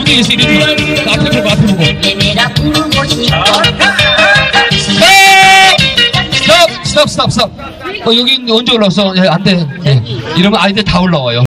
이렇게 있어, 이렇게. 앞에 보고, 앞에 보고. 스톱. 여기 언제 올라왔어? 안 돼. 이러면 아이들 다 올라와요.